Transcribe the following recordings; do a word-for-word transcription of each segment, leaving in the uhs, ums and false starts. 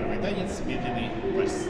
Первый танец — медленный вальс.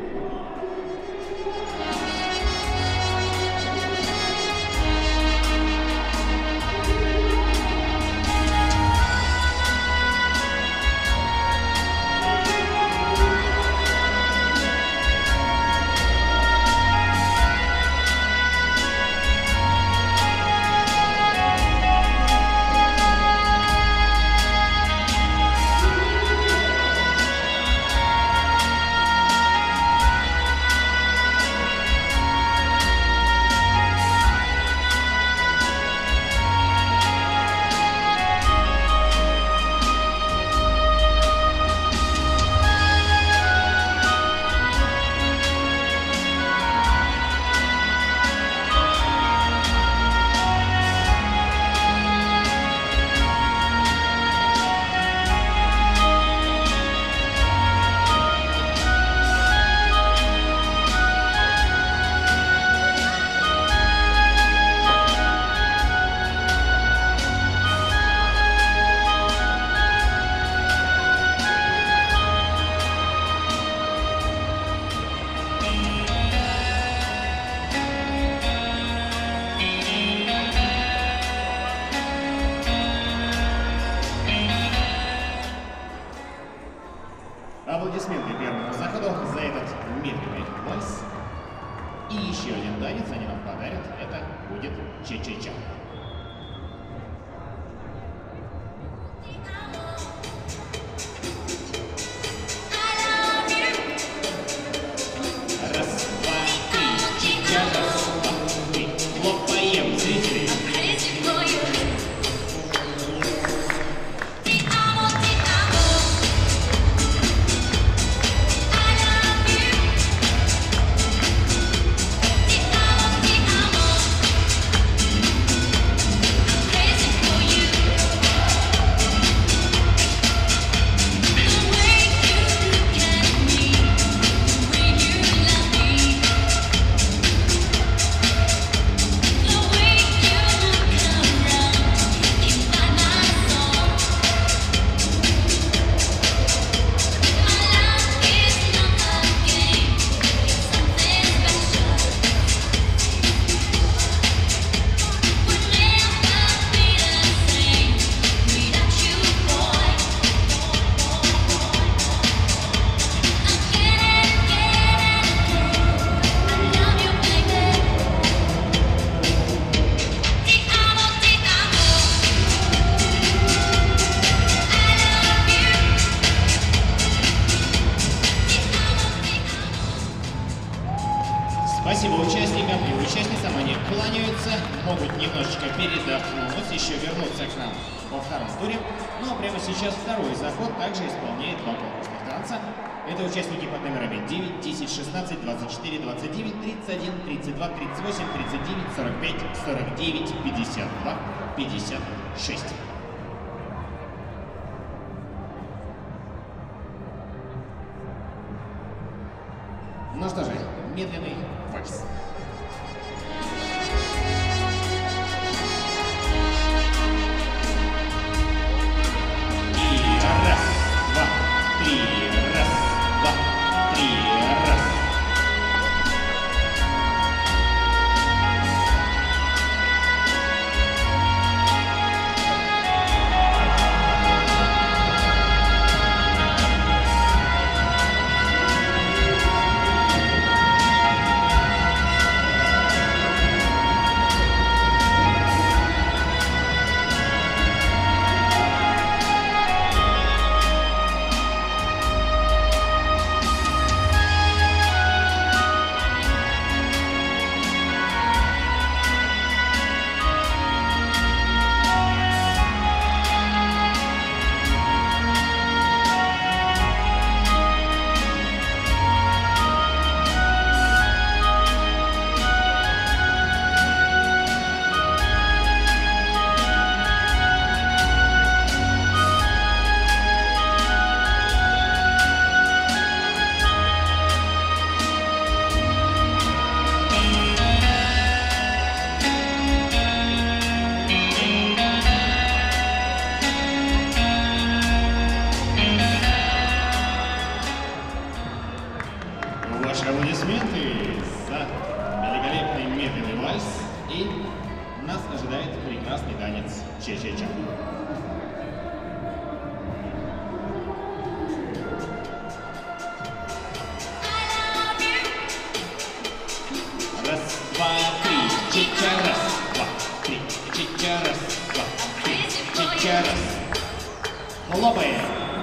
Аплодисменты первому заходу за этот медленный вальс. И еще один танец они нам подарят. Это будет ча-ча-ча. Раз, два, три, ча-ча, раз, два, три. Хлопаем, зрители. Спасибо участникам и участницам, они кланяются, могут немножечко передохнуть, еще вернуться к нам во втором туре. Ну а прямо сейчас второй заход также исполняет два конкурсных танца. Это участники под номерами девять, десять, шестнадцать, двадцать четыре, двадцать девять, тридцать один, тридцать два, тридцать восемь, тридцать девять, сорок пять, сорок девять, пятьдесят два, пятьдесят шесть. Ну что же, медленный вальс. И раз, два, три, раз, два, три, раз. Че-че-че. Раз, два, три, чича, раз, два, три, чича, раз, два, три, чича, раз. Хлопаем.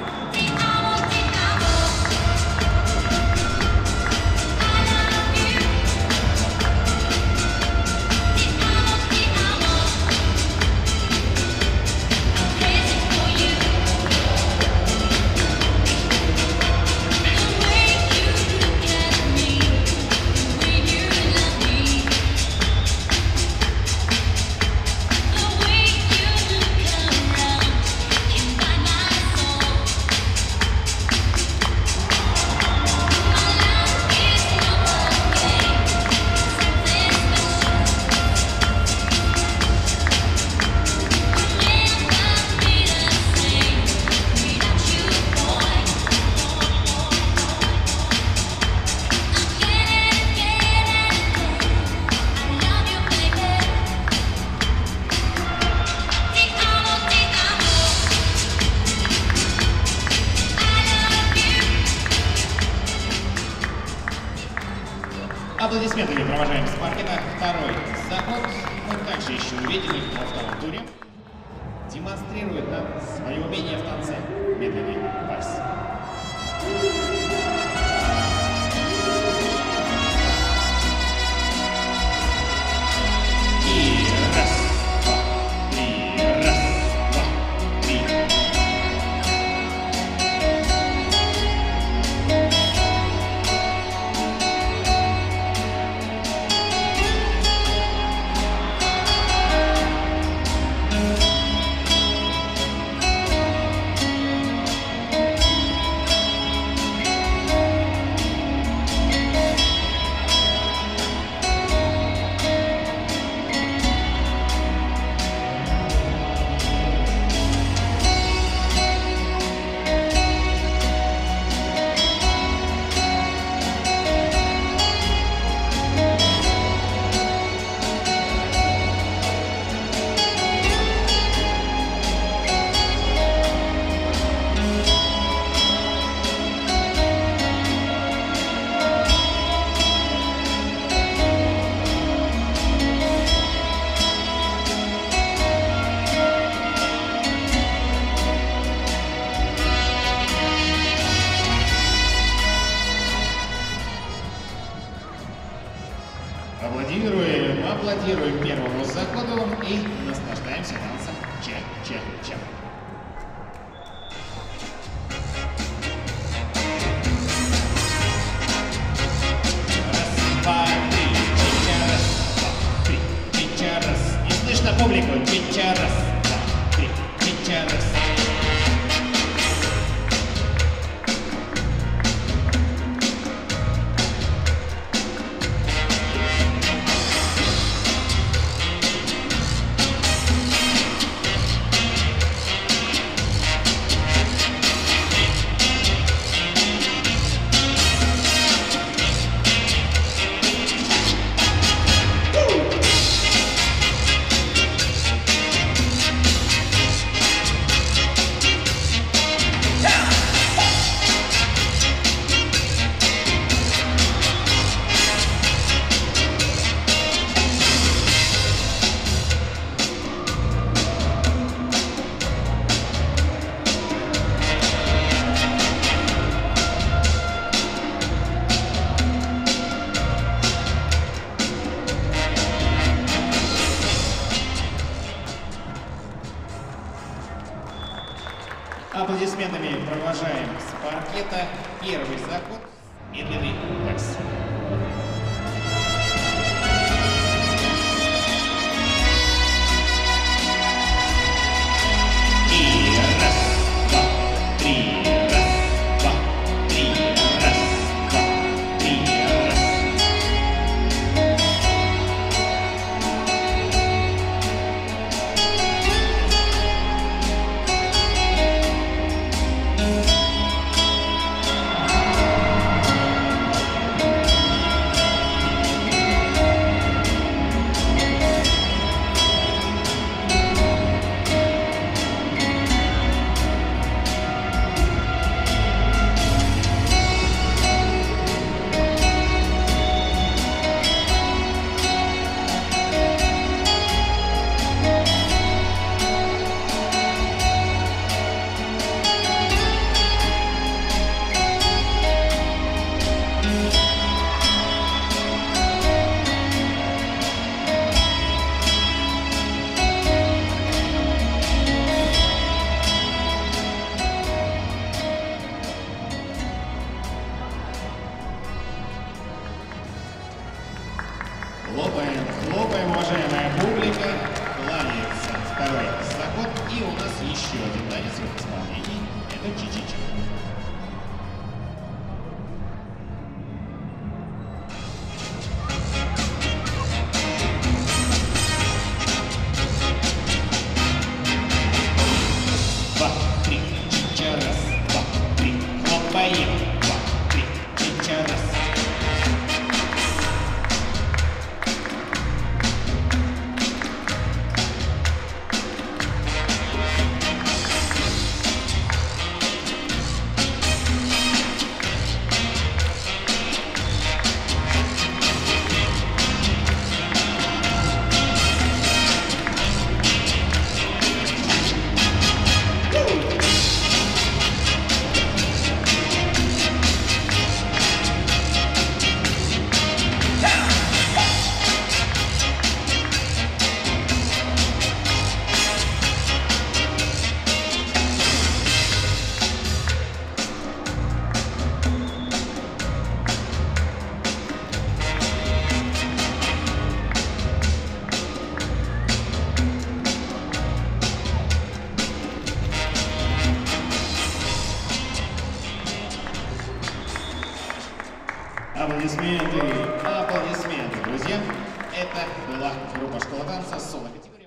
Аплодисментами провожаем с паркета второй заход. Мы также еще увидели их во втором туре. Демонстрирует нам свое умение в танце медленный вальс. И раз, два, три, раз, два, три. Аплодируем, аплодируем первому заходу и наслаждаемся танцем че-че-че. Раз, два, три, чича, раз, два, три, чича, раз. Не слышно публику, чича, раз, два, три, чича, раз. Аплодисментами провожаем с паркета первый заход, медленный вальс. И раз, два, три, раз, два, три, раз, два, три, раз. еще один танец в их исполнении. Это чичича. Два, три, чича, раз, два, три, хлопаем. Два, три, чича, раз. Аплодисменты, аплодисменты, друзья. Это была группа «Школа танца» соло-категории.